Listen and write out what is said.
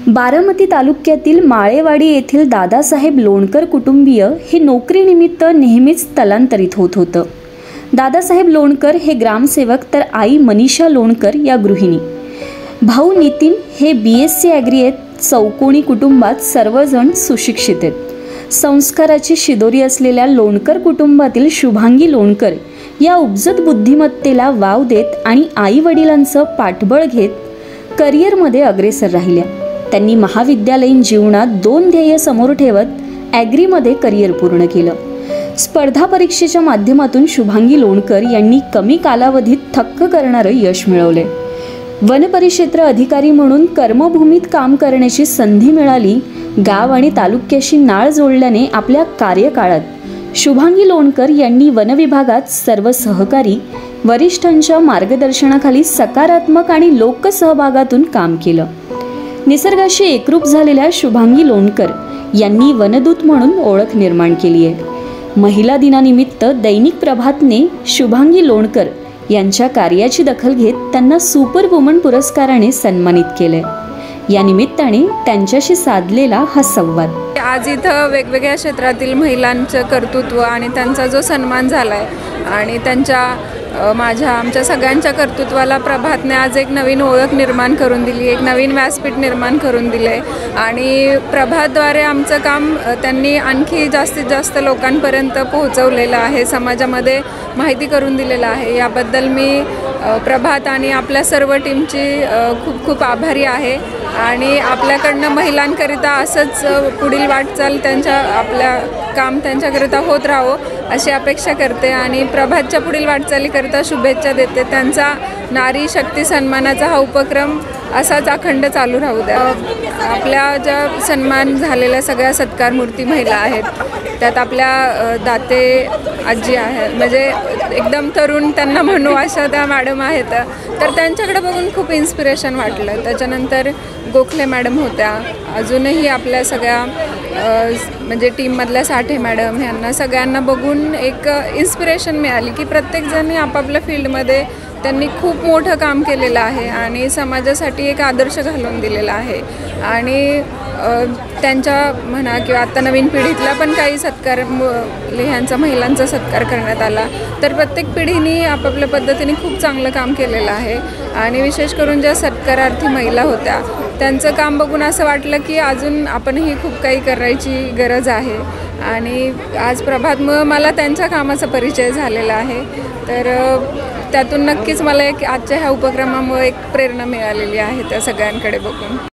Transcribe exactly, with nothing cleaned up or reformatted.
बारामती तालुक्यातील माळेवाडी येथील दादासाहेब लोणकर कुटुंबीय हे नोकरीनिमित्त नेहमीच स्थलांतरित होत होतं। दादासाहेब लोणकर हे ग्रामसेवक तर आई मनीषा लोणकर या गृहिणी। भाऊ नितीन हे बी एस सी ॲग्री आहेत। चौकोनी कुटुंबात सर्वजण सुशिक्षित आहेत। संस्काराची शिदोरी असलेल्या लोणकर कुटुंबातील शुभांगी लोणकर या उपजत बुद्धिमत्तेला वाव देत आणि आई वडिलांचं पाठबळ घेत करिअरमध्ये अग्रेसर राहिल्या। त्यांनी महाविद्यालयीन जीवनात दोन ध्येय समोर ठेवत ॲग्रीमध्ये करिअर पूर्ण केलं। स्पर्धा परीक्षेच्या माध्यमातून शुभांगी लोणकर यांनी कमी कालावधीत थक्क करणारं यश मिळवले। वनपरिक्षेत्र अधिकारी म्हणून कर्मभूमीत काम करण्याची संधी मिळाली। गाव आणि तालुक्याशी नाळ जोडल्याने आपल्या कार्यकाळात शुभांगी लोणकर यांनी वनविभागात सर्व सहकारी वरिष्ठांच्या मार्गदर्शनाखाली सकारात्मक आणि लोकसहभागातून काम केलं। निसर्गाशी एकरूप झालेल्या शुभांगी लोणकर यांनी वनदूत म्हणून ओळख निर्माण केली आहे। महिला दिनानिमित्त दैनिक प्रभातने शुभांगी लोणकर यांच्या कार्याची दखल घेत त्यांना सुपर वुमन पुरस्काराने सन्मानित केले। या निमित्ताने त्यांच्याशी साधलेला हा संवाद। आज इथं वेगवेगळ्या क्षेत्रातील महिलांचं कर्तृत्व आणि त्यांचा जो सन्मान झालाय आणि त्यांच्या माझ्या आमच्या सगळ्यांच्या कर्तृत्वाला प्रभातने आज एक नवीन ओळख निर्माण करून दिली, एक नवीन व्यासपीठ निर्माण करून दिले आणि प्रभातद्वारे आमचं काम त्यांनी आणखी जास्तीत जास्त लोकांपर्यंत पोहोचवलेलं आहे, समाजामध्ये माहिती करून दिलेलं आहे। याबद्दल मी प्रभात आणि आपल्या सर्व टीमची खूप खूप आभारी आहे आणि आपल्याकडनं महिलांकरिता असंच पुढील वाटचाल त्यांच्या आपल्या काम त्यांच्याकरिता होत राहावं अशी अपेक्षा करते आणि प्रभातच्या पुढील वाटचालीकरिता शुभेच्छा देते। त्यांचा नारी शक्ती सन्मानाचा हा उपक्रम असाच अखंड चालू राहू द्या। आपल्या ज्या सन्मान झालेल्या सगळ्या सत्कारमूर्ती महिला आहेत त्यात आपल्या दाते आजी आहेत, म्हणजे एकदम तरुण त्यांना म्हणू अशा त्या मॅडम आहेत, तर त्यांच्याकडे बघून खूप इन्स्पिरेशन वाटलं। त्याच्यानंतर गोखले मॅडम होत्या, अजूनही आपल्या सगळ्या म्हणजे टीममधल्या साठे मॅडम ह्यांना सगळ्यांना बघून एक इन्स्पिरेशन मिळाली की प्रत्येकजणी आपापल्या फील्डमध्ये त्यांनी खूप मोठं काम केलेलं आहे आणि समाजासाठी एक आदर्श घालून दिलेला आहे आणि त्यांच्या म्हणा किंवा आता नवीन पिढीतला पण काही सत्कार ह्यांचा महिलांचा सत्कार करण्यात आला, तर प्रत्येक पिढीने आपापल्या पद्धतीने खूप चांगलं काम केलेलं आहे आणि विशेष करून ज्या सत्कारार्थी महिला होत्या त्यांचं काम बघून असं वाटलं की अजून आपणही खूप काही करायची गरज आहे आणि आज प्रभातमुळं मला त्यांच्या कामाचा परिचय झालेला आहे। तर त्यातून नक्कीच मला एक आजच्या ह्या उपक्रमामुळे एक प्रेरणा मिळालेली आहे त्या सगळ्यांकडे बघून।